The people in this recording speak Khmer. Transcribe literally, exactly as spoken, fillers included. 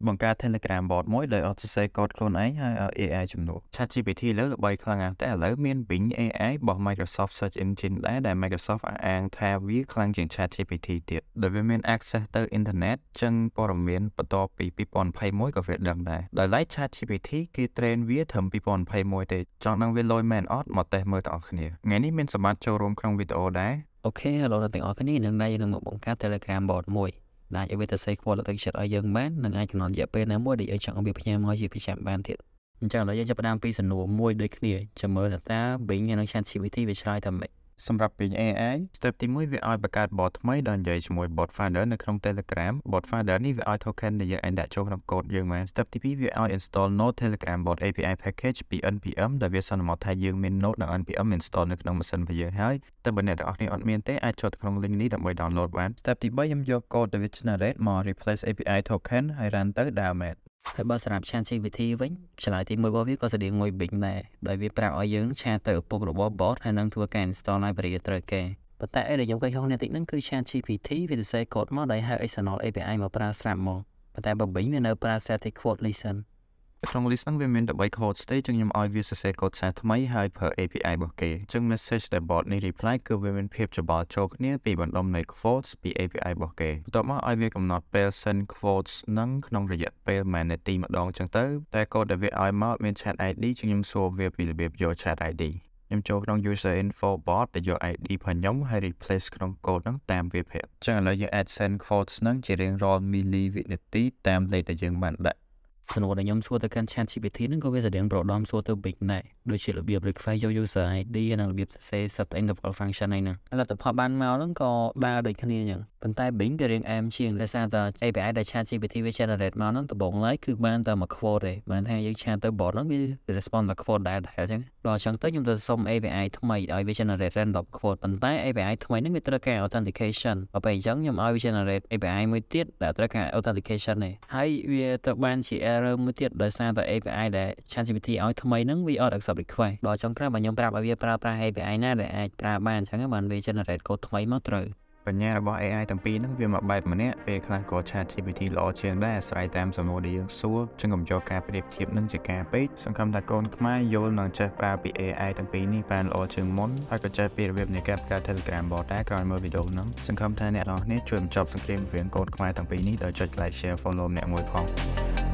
បង្កើត Telegram bot មួយដោយអត់សរសេរកូដខ្លួនឯងហើយឲ្យ เอ ไอ ជំនួស ChatGPT លើល្បីខ្លាំងណាស់តែឥឡូវមាន Bing เอ ไอ របស់ Microsoft Search Engine ដែរដែល Microsoft អះអាងថាវាខ្លាំងជាង ChatGPT ទៀតដោយវាមាន access ទៅ Internet ចឹងព័ត៌មានបន្ទាប់ពីtwo thousand twenty-oneក៏វាដឹងដែរដោយឡែក ChatGPT គេ train វាត្រឹមtwo thousand twenty-oneទេចង់ដឹងវាលយមែនអត់មកតេស្តមើលទាំងអស់គ្នាថ្ងៃនេះមានសម្បត្តិចូលរួមក្នុងវីដេអូដែរអូខេ hello ដល់ទាំងអស់គ្នានឹងណៃនឹងមកបង្កើត Telegram bot មួយដែលឲ្យវាទៅ say ខ្វល់ទៅចិត្តឲ្យយើងបាននឹងអាចកំណត់រយៈពេលណាមួយដែលយើងចង់ឲ្យវាផ្ញើមកជាប្រចាំបានទៀតអញ្ចឹងឥឡូវយើងចាប់ផ្ដើមពីសំណួរមួយដូចគ្នាចាំមើលថាតើ Bing និង ChatGPT វាឆ្លើយថាម៉េចសម្រាប់ Bing เอ ไอ step ទីoneវាឲ្យបង្កើត bot ថ្មីដោយនិយាយជាមួយ bot finder នៅក្នុង Telegram bot finder នេះវាឲ្យ token ដែលយើងអាចដាក់ចូលក្នុងកូដយើងមែន step ទីtwoវាឲ្យ install Node Telegram bot เอ พี ไอ package ពី en pm ដែលវាសន្មតថាយើងមាន Node និង en pm install នៅក្នុងម៉ាស៊ីនរបស់យើងហើយតែបើអ្នកទាំងអស់គ្នាអត់មានទេអាចចុះទៅក្នុង link នេះដើម្បី download បាន step ទីthreeខ្ញុំយកកូដដែលវា generate មក replace เอ พี ไอ token ហើយ run ទៅដើរមែនហើយបើសម្រាប់ ChatGPT វិញឆ្លើយទីoneរបស់វាក៏ស្តៀងមួយ Bing ដែរដោយវាប្រាប់ឲ្យយើងឆាតទៅឪពុករបស់ bot ហើយនឹងធ្វើការ install library ត្រូវគេប៉ុន្តែអីដែលខ្ញុំឃើញខុសគ្នាតិចហ្នឹងគឺ ChatGPT វាសរសេរកូដមកដោយហៅ external เอ พี ไอ មកប្រើស្រាប់មកប៉ុន្តែបើ Bing វានៅប្រើ static quote listen ក្នុង list ហ្នឹងវាមានthree quotes ទេចឹងខ្ញុំឲ្យវាសរសេរកូដសារថ្មីហើយប្រើ เอ พี ไอ របស់គេចឹង message ដែល bot នេះ reply គឺវាមានភាពច្បល់ចូលគ្នាពីបណ្ដុំនៃ quotes ពី เอ พี ไอ របស់គេបន្ទាប់មកឲ្យវាកំណត់ពេល send quotes ហ្នឹងក្នុងរយៈពេលមួយនាទីម្ដងចឹងទៅតែកូដដែលវាឲ្យមកមាន chat ไอ ดี ចឹងខ្ញុំសួរវាពីរបៀបយក chat ไอ ดี ខ្ញុំចូលក្នុង user info bot ដែលយក ไอ ดี របស់ខ្ញុំហើយ replace ក្នុងកូដហ្នឹងតាមវាប្រាប់ចឹងឥឡូវយើងអាច send quotes ហ្នឹងជារៀងរាល់ milli វិនាទីតាមលេខដែលយើងបានដាក់សំណួរដែលខ្ញុំសួរទៅកាន់ ChatGPT ហ្នឹងក៏វាស្តៀងប្រដមសួរទៅ Bing ដែរដូចជារបៀប request យក user ไอ ดี និងរបៀបសរសេរ set interval function ហ្នឹងហើយលទ្ធផលបានមកហ្នឹងក៏ដើរដូចគ្នាអញ្ចឹងប៉ុន្តែ Bing ក៏រៀងអែមជាងដោយសារតែ เอ พี ไอ ដែល ChatGPT វា generate មកហ្នឹងដំបូងឡើយគឺបានតែមួយ quote ទេមិនថាយើងឆាតទៅ bot ហ្នឹងវា respond តែ quote ដែរដែរអញ្ចឹងដល់អញ្ចឹងទៅខ្ញុំទៅសុំ เอ พี ไอ ថ្មីឲ្យវា generate random quote ប៉ុន្តែ เอ พี ไอ ថ្មីហ្នឹងវាត្រូវការ authentication ដល់ពេលអញ្ចឹងខ្ញុំឲ្យវា generate เอ พี ไอ មួយទៀតដែលត្រូវការ authentication នេះហើយវាទៅបានជា error មួយទៀតដោយសារតែ เอ พี ไอ ដែល ChatGPT ឲ្យថ្មីហ្នឹងវាអត់ accept request ដល់ចុងក្រោយបើខ្ញុំប្រាប់ឲ្យវាប្រើប្រាស់ เอ พี ไอ ណាដែលអាចប្រើបានអញ្ចឹងបានវា generate code ថ្មីមកត្រូវបញ្ញារបស់ เอ ไอ ទាំងពីរហ្នឹងវាមកបែបម្នាក់ពេលខ្លះក៏ ChatGPT ល្អជាងដែរអាស្រ័យតាមសំណួរដែលយើងសួរចឹងកុំយកការប្រៀបធៀបនឹងជាការពេកសង្ឃឹមថាកូនខ្មែរយល់និងចេះប្រើពី เอ ไอ ទាំងពីរនេះបានល្អជាងមុនហើយក៏ចេះពីរបៀបនៃការបង្កើត Telegram bot ដែរក្រោយមើលវីដេអូហ្នឹងសង្ឃឹមថាអ្នកនរគ្នាជួយបញ្ចប់សង្គ្រាមរវាងកូនខ្មែរទាំងពីរនេះដោយចុច like share follow ម្នាក់មួយផង